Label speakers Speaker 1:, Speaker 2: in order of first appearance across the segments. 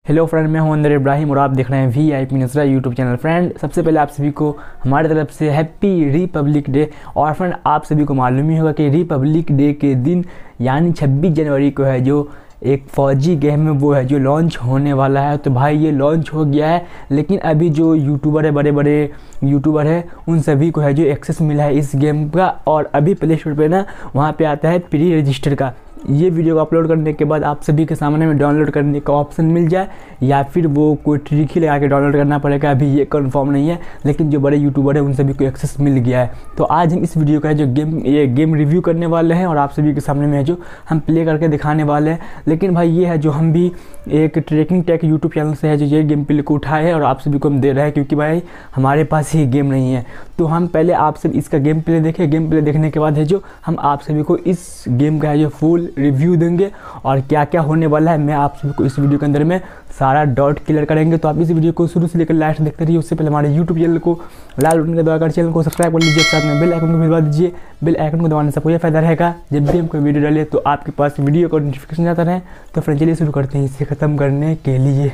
Speaker 1: Hello friend, मैं हूं अनवर इब्राहिम और आप देख रहे हैं VIP नज़रा यूट्यूब चैनल। फ्रेंड, सबसे पहले आप सभी को हमारी तरफ से हैप्पी रिपब्लिक डे। और फ्रेंड, आप सभी को मालूम ही होगा कि रिपब्लिक डे के दिन यानी 26 जनवरी को है जो एक फौजी गेम है वो है जो लॉन्च होने वाला है। तो भाई ये लॉन्च हो गया है, लेकिन अभी जो यूट्यूबर है, बड़े बड़े यूट्यूबर है, उन सभी को है जो एक्सेस मिला है इस गेम का। और अभी प्ले स्टोर पे ना वहाँ पे आता है प्री रजिस्टर का। ये वीडियो को अपलोड करने के बाद आप सभी के सामने में डाउनलोड करने का ऑप्शन मिल जाए या फिर वो कोई ट्रिक ही लगा के डाउनलोड करना पड़ेगा, अभी ये कंफर्म नहीं है। लेकिन जो बड़े यूट्यूबर है उन सभी को एक्सेस मिल गया है। तो आज हम इस वीडियो का जो गेम रिव्यू करने वाले हैं और आप सभी के सामने में है जो हम प्ले करके दिखाने वाले हैं। लेकिन भाई ये है जो हम भी एक ट्रैकिंग टेक यूट्यूब चैनल से है जो ये गेम प्ले को उठाए हैं और आप सभी को हम दे रहे हैं, क्योंकि भाई हमारे पास ही गेम नहीं है। तो हम पहले आप सभी इसका गेम प्ले देखें। गेम प्ले देखने के बाद है जो हम आप सभी को इस गेम का है जो फुल रिव्यू देंगे और क्या क्या होने वाला है मैं आप सभी को इस वीडियो के अंदर में सारा डाउट क्लियर करेंगे। तो आप इस वीडियो को शुरू से लेकर लास्ट देखते रहिए। उससे पहले हमारे यूट्यूब चैनल को लाल बटन का दबाकर चैनल को सब्सक्राइब कर लीजिए, साथ में बेल आइकन को भी दबा दीजिए। बेल आइकन को दबाने से कोई फ़ायदा रहेगा, जब भी हम कोई वीडियो डालें तो आपके पास वीडियो का नोटिफिकेशन जाता रहे। तो फ्रेंड चलिए शुरू करते हैं इसे ख़त्म करने के लिए।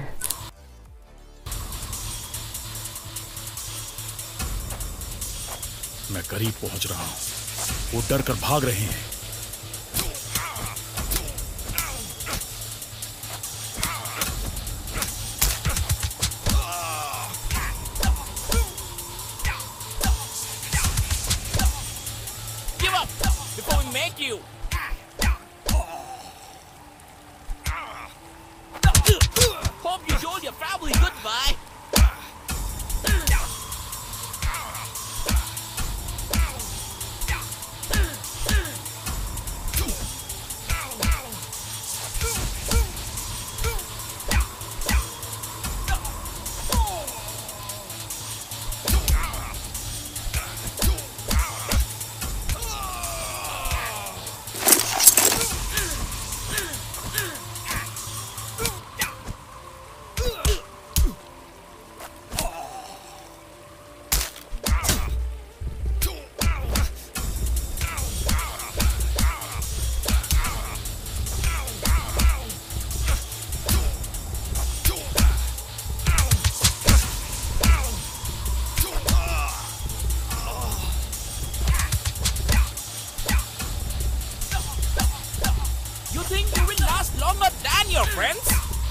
Speaker 2: मैं करीब पहुंच रहा हूं, वो डर कर भाग रहे हैं।
Speaker 3: Give up before we make you. Hope you told your family goodbye. Think you will last longer than your friends?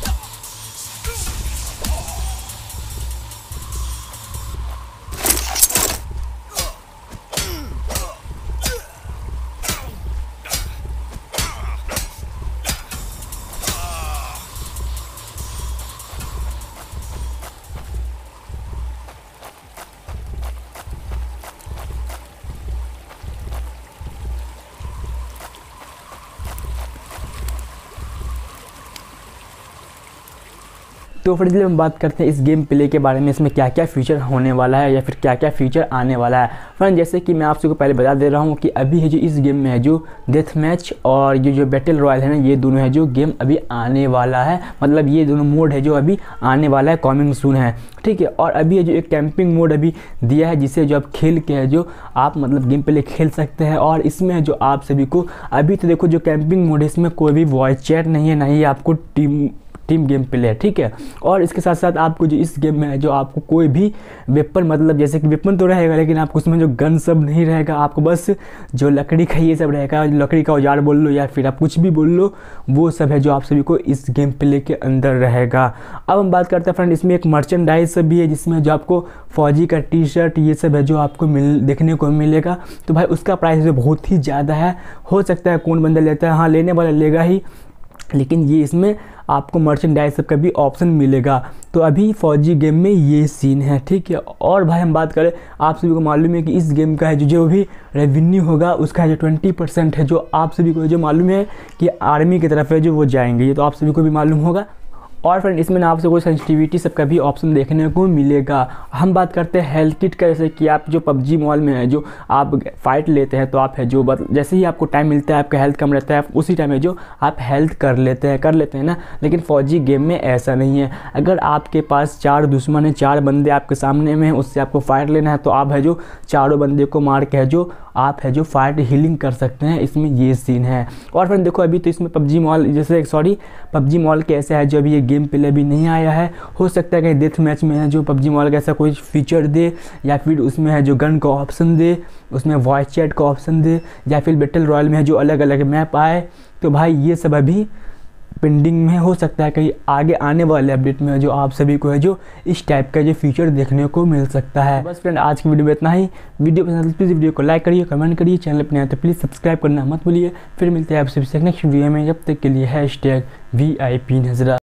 Speaker 1: तो फ्रेंड्स हम बात करते हैं इस गेम प्ले के बारे में, इसमें क्या क्या फीचर होने वाला है या फिर क्या क्या फीचर आने वाला है। फ्रेंड जैसे कि मैं आप सबको पहले बता दे रहा हूँ कि अभी है जो इस गेम में है जो डेथ मैच और ये जो बैटल रॉयल है ना, ये दोनों है जो गेम अभी आने वाला है। मतलब ये दोनों मोड है जो अभी आने वाला है, कमिंग सून है, ठीक है। और अभी है जो एक कैंपिंग मोड अभी दिया है जिसे जो आप खेल के है जो आप मतलब गेम प्ले खेल सकते हैं। और इसमें है जो आप सभी को अभी तो देखो जो कैंपिंग मोड है इसमें कोई भी वॉइस चैट नहीं है, ना ही आपको टीम गेम प्ले है, ठीक है। और इसके साथ साथ आपको जो इस गेम में है जो आपको कोई भी वेपन, मतलब जैसे कि वेपन तो रहेगा लेकिन आपको उसमें जो गन सब नहीं रहेगा, आपको बस जो लकड़ी का ये सब रहेगा, लकड़ी का औजार बोल लो या फिर आप कुछ भी बोल लो, वो सब है जो आप सभी को इस गेम प्ले के अंदर रहेगा। अब हम बात करते हैं फ्रेंड, इसमें एक मर्चेंडाइज सब भी है जिसमें जो आपको फौजी का टी-शर्ट ये सब है जो आपको देखने को मिलेगा। तो भाई उसका प्राइस जो बहुत ही ज़्यादा है, हो सकता है कौन बंदा लेता है, हाँ लेने वाला लेगा ही, लेकिन ये इसमें आपको मर्चेंडाइज सब का भी ऑप्शन मिलेगा। तो अभी फौजी गेम में ये सीन है, ठीक है। और भाई हम बात करें, आप सभी को मालूम है कि इस गेम का है जो भी रेवेन्यू होगा उसका जो 20% है जो आप सभी को जो मालूम है कि आर्मी की तरफ है जो वो जाएंगे, ये तो आप सभी को भी मालूम होगा। और फ्रेंड इसमें ना आपसे कोई सेंसिटिविटी सबका भी ऑप्शन देखने को मिलेगा। हम बात करते हैं हेल्थ किट का, जैसे कि आप जो PUBG मोबाइल में है जो आप फाइट लेते हैं तो आप है जो जैसे ही आपको टाइम मिलता है, आपका हेल्थ कम रहता है, उसी टाइम में जो आप हेल्थ कर लेते हैं ना। लेकिन फौजी गेम में ऐसा नहीं है। अगर आपके पास 4 दुश्मन है, 4 बंदे आपके सामने में हैं, उससे आपको फाइट लेना है तो आप है जो चारों बंदे को मार के है जो आप है जो फाइट हीलिंग कर सकते हैं। इसमें ये सीन है। और फ्रेंड देखो अभी तो इसमें PUBG मोबाइल जैसे पबजी मॉल के ऐसा है जो अभी ये गेम प्ले अभी नहीं आया है। हो सकता है कि डेथ मैच में है जो पबजी मॉल का ऐसा कोई फीचर दे, या फिर उसमें है जो गन का ऑप्शन दे, उसमें वॉइस चैट का ऑप्शन दे, या फिर बैटल रॉयल में है जो अलग अलग मैप आए। तो भाई ये सब अभी पेंडिंग में हो सकता है कहीं आगे आने वाले अपडेट में जो आप सभी को है जो इस टाइप का जो फीचर देखने को मिल सकता है। बस फ्रेंड आज की वीडियो में इतना ही। वीडियो पसंद है प्लीज़ वीडियो को लाइक करिए, कमेंट करिए, चैनल पर नए तो प्लीज़ सब्सक्राइब करना मत भूलिए। फिर मिलते हैं आपसे नेक्स्ट वीडियो में, जब तक के लिए #VIP नज़रा।